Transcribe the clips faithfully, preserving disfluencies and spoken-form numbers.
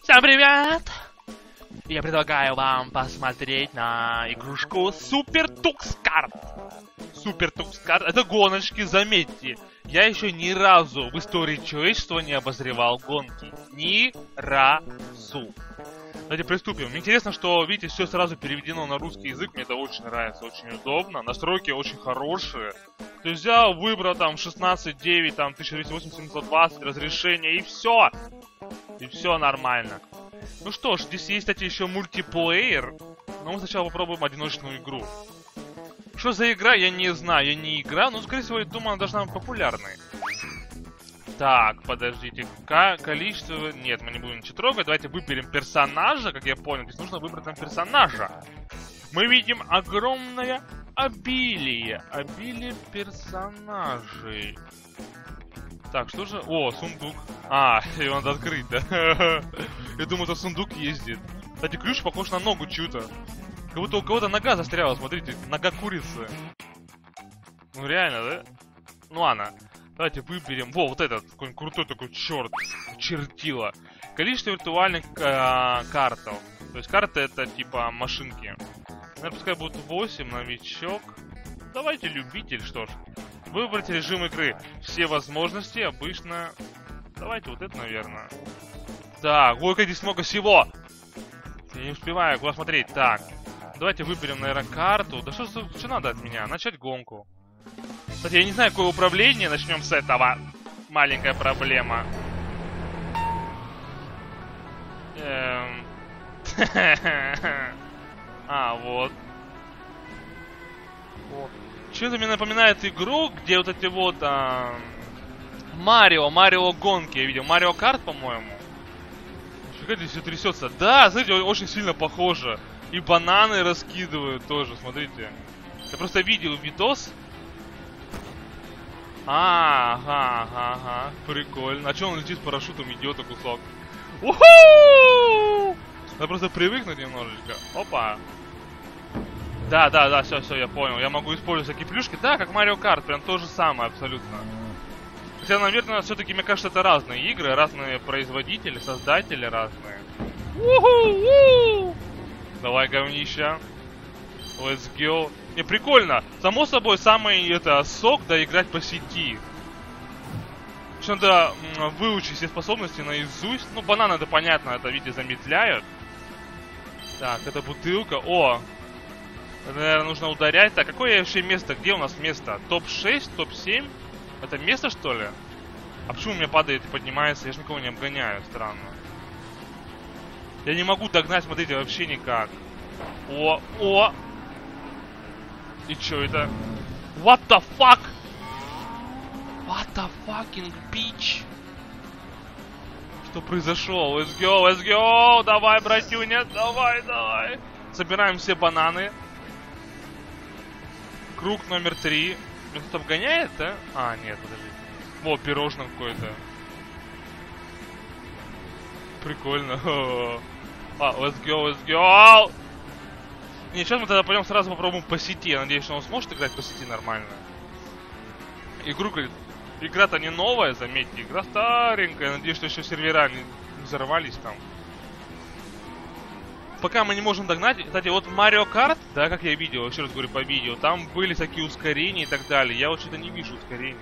Всем привет! Я предлагаю вам посмотреть на игрушку Супер Тукс Карт. Супер Тукс Карт — это гоночки, заметьте. Я еще ни разу в истории человечества не обозревал гонки. Ни разу. Давайте приступим. Мне интересно, что, видите, все сразу переведено на русский язык. Мне это очень нравится, очень удобно. Настройки очень хорошие. То есть взял, выбрал там шестнадцать девять, там тысяча двести восемьдесят семьсот двадцать разрешение, и все. И все нормально. Ну что ж, здесь есть, кстати, еще мультиплеер. Но мы сначала попробуем одиночную игру. Что за игра, я не знаю, я не играл, но, скорее всего, я думаю, она должна быть популярной. Так, подождите, К количество... Нет, мы не будем ничего трогать. Давайте выберем персонажа, как я понял. Здесь нужно выбрать нам персонажа. Мы видим огромное обилие. Обилие персонажей. Так, что же... О, сундук. А, его надо открыть, да? Я думаю, это сундук ездит. Кстати, ключ похож на ногу чью-то. Как будто у кого-то нога застряла, смотрите. Нога курицы. Ну, реально, да? Ну, ладно. Давайте выберем... Во, вот этот, какой-нибудь крутой такой черт. Чертила. Количество виртуальных э, картов. То есть карты это типа машинки. Наверное, пускай будет восемь, новичок. Давайте любитель, что ж. Выбрать режим игры. Все возможности обычно... Давайте вот это, наверное. Так, ой, как здесь много всего. Я не успеваю куда смотреть. Так, давайте выберем, наверное, карту. Да что, что надо от меня? Начать гонку. Кстати, я не знаю, какое управление. Начнем с этого. Маленькая проблема. Эм... А, вот. Что-то мне напоминает игру, где вот эти вот... А... Марио, Марио гонки. Я видел. Марио Карт, по-моему. Нифига здесь все трясется. Да, смотрите, очень сильно похоже. И бананы раскидывают тоже, смотрите. Я просто видел видос. А, ага, ага, ага. Прикольно. А что он летит с парашютом, идиота кусок? Уху! Надо просто привыкнуть немножечко. Опа. Да, да, да, все, все, я понял. Я могу использовать всякие плюшки. Да, как Марио Карт, прям то же самое абсолютно. Хотя, наверное, все-таки, мне кажется, это разные игры, разные производители, создатели разные. У-ху-у! Давай, говнища. Let's go. Не, прикольно. Само собой, самый это сок, да, играть по сети. Еще надо выучить все способности наизусть. Ну, бананы, это понятно, это, видите, замедляют. Так, это бутылка. О! Это, наверное, нужно ударять. Так, какое вообще место? Где у нас место? топ шесть, топ семь? Это место, что ли? А почему у меня падает и поднимается? Я же никого не обгоняю, странно. Я не могу догнать, смотрите, вообще никак. О, о! И чё это? What the fuck? What the fucking bitch? Что произошло? Let's go, let's go! Давай, братюня, давай, давай! Собираем все бананы. Круг номер три. Меня кто-то обгоняет, да? А, нет, подождите. О, пирожное какое-то. Прикольно. А, let's go, let's go! Не, сейчас мы тогда пойдем сразу попробуем по сети. Я надеюсь, что он сможет играть по сети нормально. Игру, говорит, игра-то не новая, заметьте. Игра старенькая. Надеюсь, что еще сервера не взорвались там. Пока мы не можем догнать. Кстати, вот Марио Карт, да, как я видел, еще раз говорю по видео, там были такие ускорения и так далее. Я вот что-то не вижу ускорения.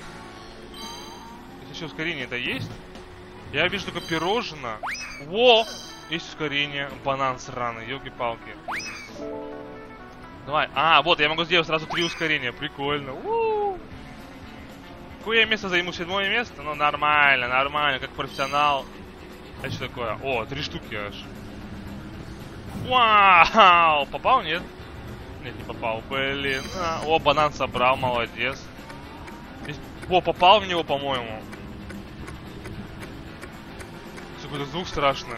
Если еще ускорение-то есть. Я вижу только пирожное. Во! Есть ускорение. Банан сраный, елки-палки. Давай. А, вот, я могу сделать сразу три ускорения. Прикольно. У-у-у. Какое я место займу? Седьмое место? Ну, нормально, нормально, как профессионал. Это что такое? О, три штуки аж. Вау! Попал, нет? Нет, не попал. Блин. А, о, банан собрал, молодец. О, попал в него, по-моему. Какой-то звук страшный.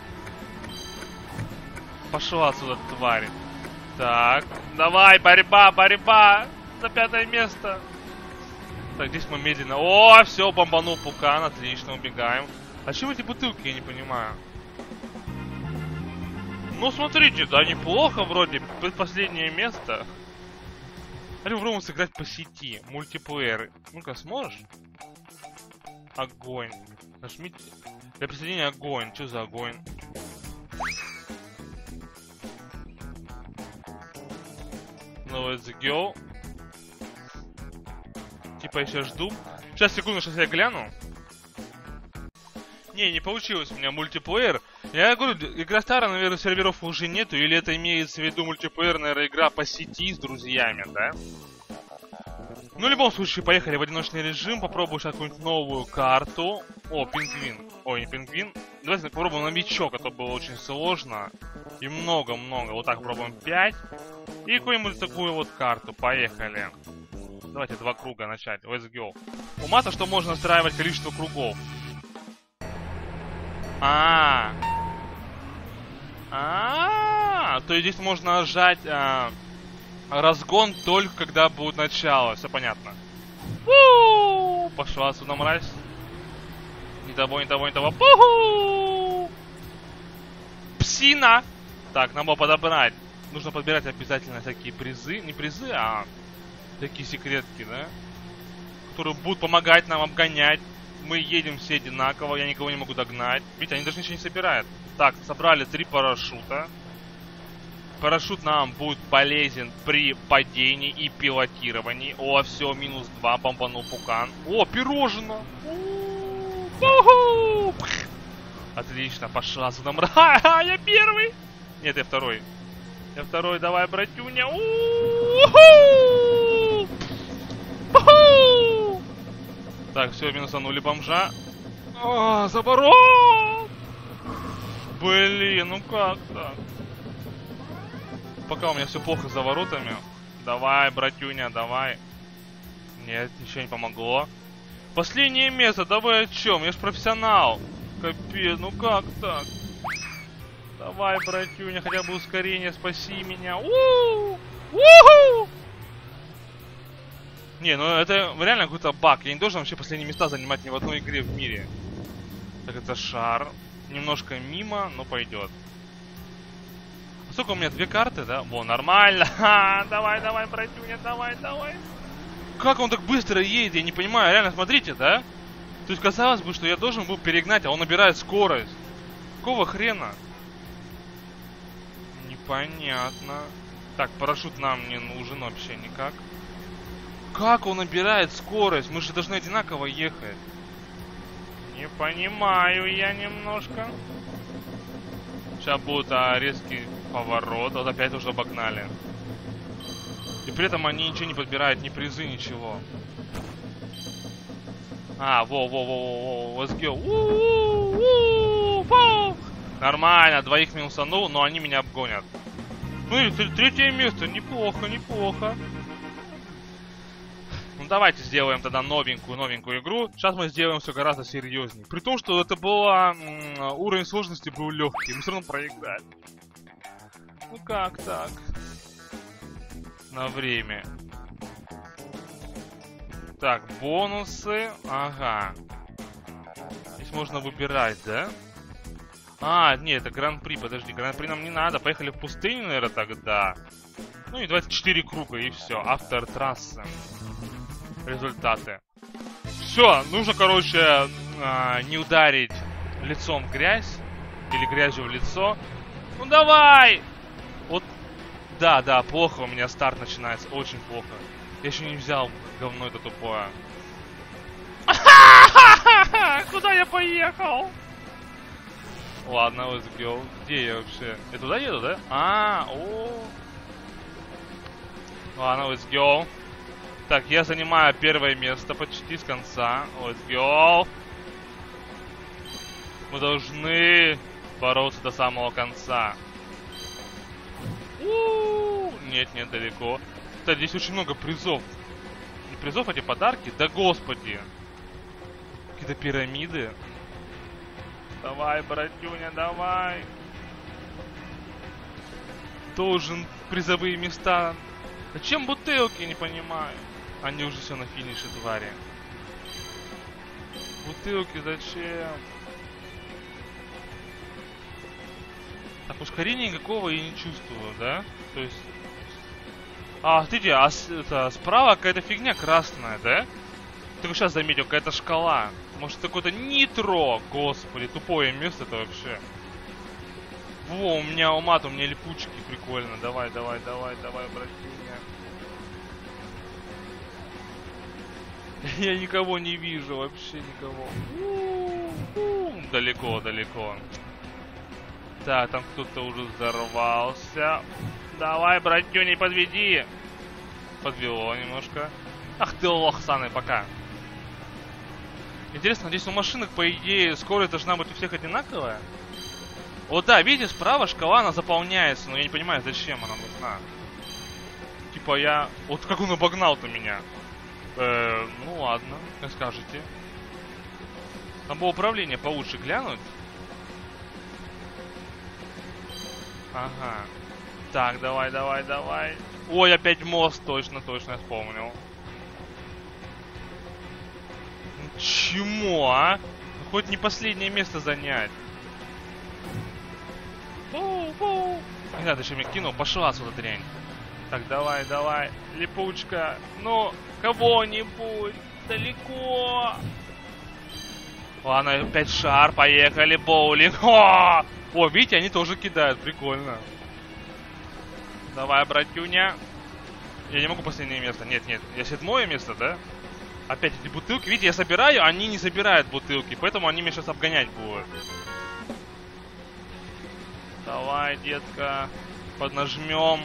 Пошла отсюда, тварь. Так, давай, борьба, борьба. За пятое место. Так, здесь мы медленно. О, все, бомбанул пукан, отлично, убегаем. А чего эти бутылки, я не понимаю. Ну, смотрите, да, неплохо вроде. Предпоследнее место. Хотим попробуем сыграть по сети. Мультиплеер. Ну-ка, сможешь? Огонь. Нажмите. Для присоединения огонь. Что за огонь? Ну, let's go. Типа я сейчас жду. Сейчас, секунду, сейчас я гляну. Не, не получилось у меня мультиплеер. Я говорю, игра старая, наверное, серверов уже нету. Или это имеется в виду мультиплеер, наверное, игра по сети с друзьями, да? Ну, в любом случае, поехали в одиночный режим. Попробую сейчас какую-нибудь новую карту. О, пингвин. Ой, не пингвин. Давайте попробуем новичок, а то было очень сложно. И много-много. Вот так попробуем пять. И какую-нибудь такую вот карту. Поехали. Давайте два круга начать. Let's go. У мата, что можно настраивать количество кругов. А, а, то есть здесь можно нажать а, разгон только когда будет начало. Все понятно. У-у-у! Пошла отсюда, мразь. Не того, не того, не того. Пу-ху! Псина. Так, нам бы подобрать. Нужно подбирать обязательно всякие призы. Не призы, а такие секретки, да? Которые будут помогать нам обгонять. Мы едем все одинаково, я никого не могу догнать. Видите, они даже ничего не собирают. Так, собрали три парашюта. Парашют нам будет полезен при падении и пилотировании. О, все, минус два, бомбанул пукан. О, пирожное! Отлично, пошла сюда. Ха-ха, я первый! Нет, я второй. Я второй, давай, братюня. Так, все, минусанули бомжа. А, заборол! Блин, ну как так? Пока у меня все плохо за воротами. Давай, братюня, давай. Нет, ничего не помогло. Последнее место, да вы о чем? Я ж профессионал. Капец, ну как так? Давай, братюня, хотя бы ускорение, спаси меня. У-у-у! У-у-у! Не, ну это реально какой-то баг. Я не должен вообще последние места занимать ни в одной игре в мире. Так, это шар. Немножко мимо, но пойдет. А сколько у меня? Две карты, да? Во, нормально. Ха, давай, давай, братюня, давай, давай. Как он так быстро едет? Я не понимаю. Реально, смотрите, да? То есть казалось бы, что я должен был перегнать, а он набирает скорость. Какого хрена? Непонятно. Так, парашют нам не нужен вообще никак. Как он набирает скорость? Мы же должны одинаково ехать. Не понимаю я немножко. Сейчас будет а, резкий поворот. Вот опять уже обогнали. И при этом они ничего не подбирают, ни призы, ничего. А, во-во-во-во-во, let's go. У-у-у-у-у-у. Нормально, двоих минусанул, но они меня обгонят. Ну и третье место, неплохо, неплохо. Ну давайте сделаем тогда новенькую, новенькую игру. Сейчас мы сделаем все гораздо серьезнее. При том, что это было... Уровень сложности был легкий, мы все равно проиграли. Ну как так? На время. Так, бонусы. Ага. Здесь можно выбирать, да? А, нет, это гран-при, подожди. Гран-при нам не надо. Поехали в пустыню, наверное, тогда. Ну и двадцать четыре круга, и все. Автор трассы. Результаты. Все, нужно, короче, э, не ударить лицом в грязь. Или грязью в лицо. Ну давай! Вот, да, да, плохо у меня старт начинается. Очень плохо. Я еще не взял говно это тупое. Куда я поехал? Ладно, let's go. Где я вообще? Я туда еду, да? А, о. Ладно, let's go. Так, я занимаю первое место почти с конца. Let's go. Мы должны бороться до самого конца. У-у-у. Нет, нет, далеко. Кстати, здесь очень много призов. Не призов, эти подарки? Да господи. Какие-то пирамиды. Давай, братюня, давай. Должен призовые места. Зачем бутылки, не понимаю. Они уже все на финише, твари. Бутылки зачем? Так, ускорения никакого я не чувствую, да? То есть... А, смотрите, а с, это, справа какая-то фигня красная, да? Только сейчас заметил, какая-то шкала. Может, какое-то нитро? Господи, тупое место это вообще. Во, у меня умат, у меня липучки, прикольно. Давай, давай, давай, давай, братюня. Я никого не вижу, вообще никого. У-у-у. Далеко, далеко. Так, там кто-то уже взорвался. Давай, братюня, не подведи. Подвело немножко. Ах ты лох, Саны, пока. Интересно, здесь у машинок, по идее, скорость должна быть у всех одинаковая? Вот да, видите, справа шкала, она заполняется, но я не понимаю, зачем она нужна. Типа я... Вот как он обогнал-то меня? Э, ну ладно, как скажете. Надо было управление получше глянуть. Ага. Так, давай, давай, давай. Ой, опять мост, точно, точно, я вспомнил. Чему, а? Хоть не последнее место занять. Фу-фу. Не надо, еще меня кинул, пошла отсюда дрянь. Так, давай, давай, липучка. Ну, кого-нибудь далеко. Ладно, опять шар, поехали, боулинг. О, О, видите, они тоже кидают, прикольно. Давай, братюня. Я не могу последнее место. Нет, нет, я седьмое место, да? Опять эти бутылки. Видите, я собираю, они не собирают бутылки, поэтому они меня сейчас обгонять будут. Давай, детка, поднажмем.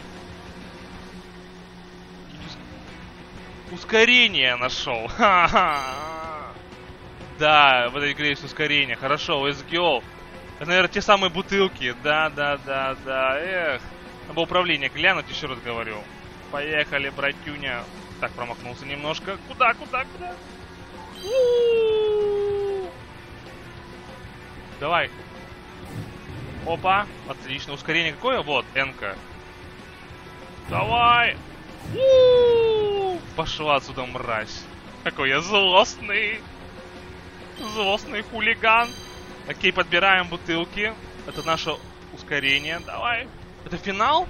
Ускорение нашел. Да, в этой игре есть ускорение. Хорошо, let's go. Это, наверное, те самые бутылки. Да, да, да, да. Эх. Надо было управление глянуть, еще раз говорю. Поехали, братюня. Так, промахнулся немножко. Куда, куда, куда? У-у-у-у. Давай. Опа. Отлично. Ускорение какое? Вот, Н-ка. Давай. У-у-у-у. Пошла отсюда, мразь. Какой я злостный. Злостный хулиган. Окей, подбираем бутылки. Это наше ускорение. Давай. Это финал?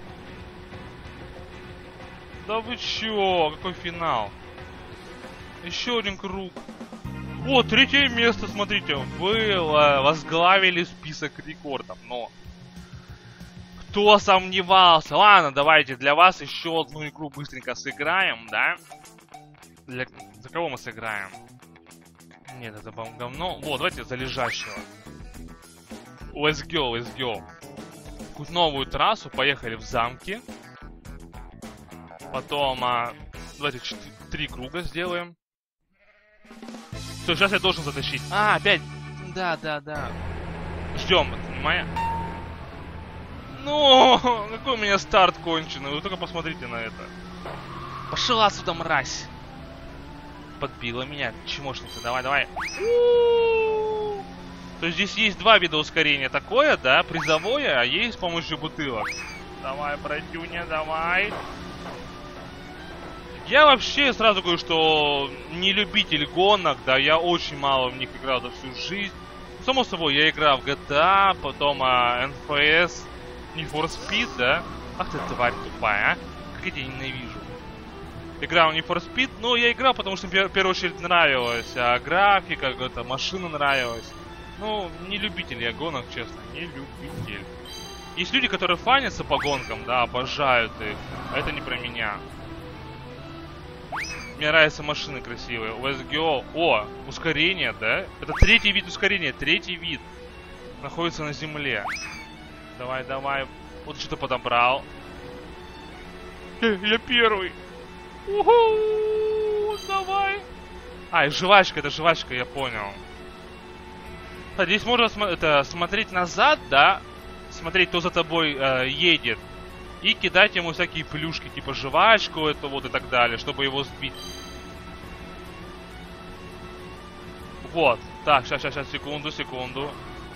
Да вы чё? Какой финал? Еще один круг. О, третье место, смотрите. Вы возглавили список рекордов. Но кто сомневался? Ладно, давайте для вас еще одну игру быстренько сыграем, да? Для... За кого мы сыграем? Нет, это говно. Вот, давайте за лежащего. Let's go, let's go. Какую новую трассу, поехали в замки. Потом, а, давайте четыре, три круга сделаем. Все, сейчас я должен затащить. А, опять. Да, да, да. Ждем, понимаешь? Ну, какой у меня старт конченый. Вы только посмотрите на это. Пошла отсюда, мразь. Подбила меня. Чмошница, давай, давай. У-у-у-у. То есть здесь есть два вида ускорения. Такое, да, призовое, а есть с помощью бутылок. Давай, братюня, давай. Я вообще сразу говорю, что не любитель гонок, да, я очень мало в них играл за всю жизнь. Само собой, я играл в джи ти эй, потом а, эн эф эс, Need for Speed, да. Ах ты тварь тупая, а. Как я тебя ненавижу. Играл в Need for Speed, но я играл, потому что мне в первую очередь нравилась а графика, какая-то машина нравилась. Ну, не любитель я гонок, честно, не любитель. Есть люди, которые фанятся по гонкам, да, обожают их, а это не про меня. Мне нравятся машины красивые. Let's go. О, ускорение, да? Это третий вид ускорения. Третий вид. Находится на земле. Давай, давай. Вот что-то подобрал. Я, я первый. Уху, давай. А, и жвачка, это жвачка, я понял. А, здесь можно см это, смотреть назад, да? Смотреть, кто за тобой э, едет. И кидать ему всякие плюшки, типа жвачку, это вот и так далее, чтобы его сбить. Вот. Так, сейчас, сейчас, сейчас, секунду, секунду.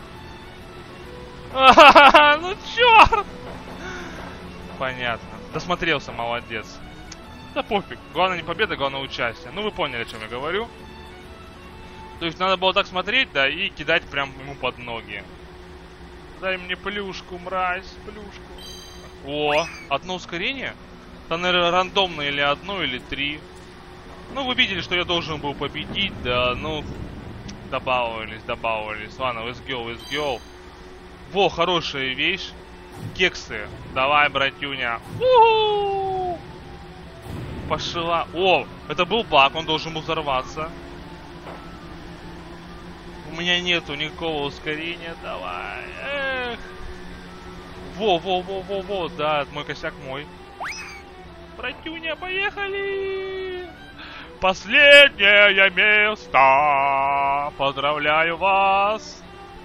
А-ха-ха, ну черт! Понятно. Досмотрелся, молодец. Да пофиг. Главное не победа, главное участие. Ну вы поняли, о чем я говорю. То есть надо было так смотреть, да, и кидать прям ему под ноги. Дай мне плюшку, мразь, плюшку. О, одно ускорение? Там, наверное, рандомно или одно, или три. Ну, вы видели, что я должен был победить, да, ну, добавились, добавились. Ладно, let's go, let's go. Во, хорошая вещь. Кексы. Давай, братюня. У-ху! Пошла. О, это был баг, он должен был взорваться. У меня нету никакого ускорения, давай. Эх. Во, во, во, во, во, да, мой косяк мой. Братюня, поехали! Последнее место! Поздравляю вас!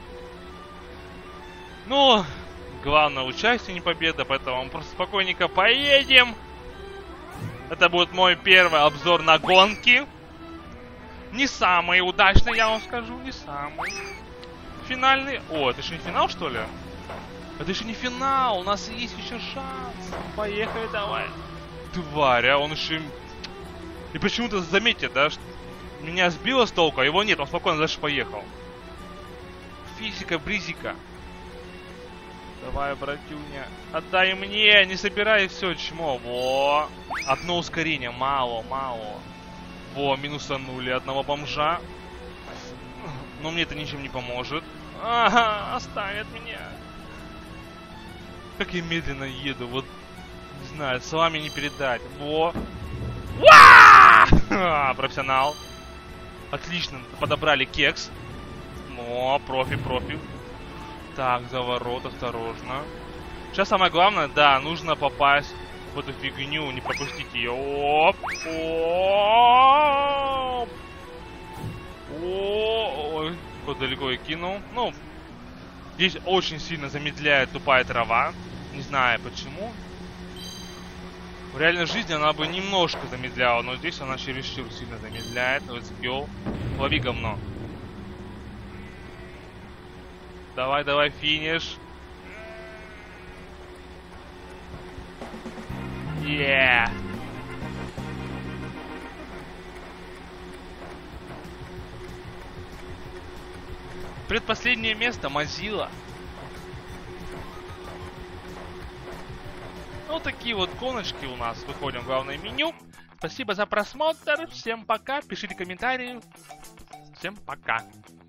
Ну, главное участие, не победа, поэтому мы просто спокойненько поедем. Это будет мой первый обзор на гонки. Не самый удачный, я вам скажу, не самый. Финальный... О, это еще не финал, что ли? Это еще не финал, у нас есть еще шанс. Поехали, давай. Тварь, а он еще... И почему-то, заметьте, да, что меня сбило с толку, а его нет, он спокойно дальше поехал. Физика, бризика. Давай, братюня. Отдай мне, не собирай все, чмо. Во. Одно ускорение, мало, мало. Во, минусанули одного бомжа. Но мне это ничем не поможет. Ага, оставит меня. Как я медленно еду, вот, не знаю, с вами не передать. Во. Уа! Профессионал. Отлично, подобрали кекс. О, профи, профи. Так, заворот, осторожно. Сейчас самое главное, да, нужно попасть в эту фигню, не пропустить ее. Оп, оп. Ой, вот далеко я кинул. Ну, здесь очень сильно замедляет тупая трава. Не знаю почему. В реальной жизни она бы немножко замедляла, но здесь она чересчур сильно замедляет. Let's go. Лови говно. Давай, давай, финиш. Yeah. Предпоследнее место Mozilla. Вот такие вот гоночки у нас. Выходим в главное меню. Спасибо за просмотр. Всем пока. Пишите комментарии. Всем пока.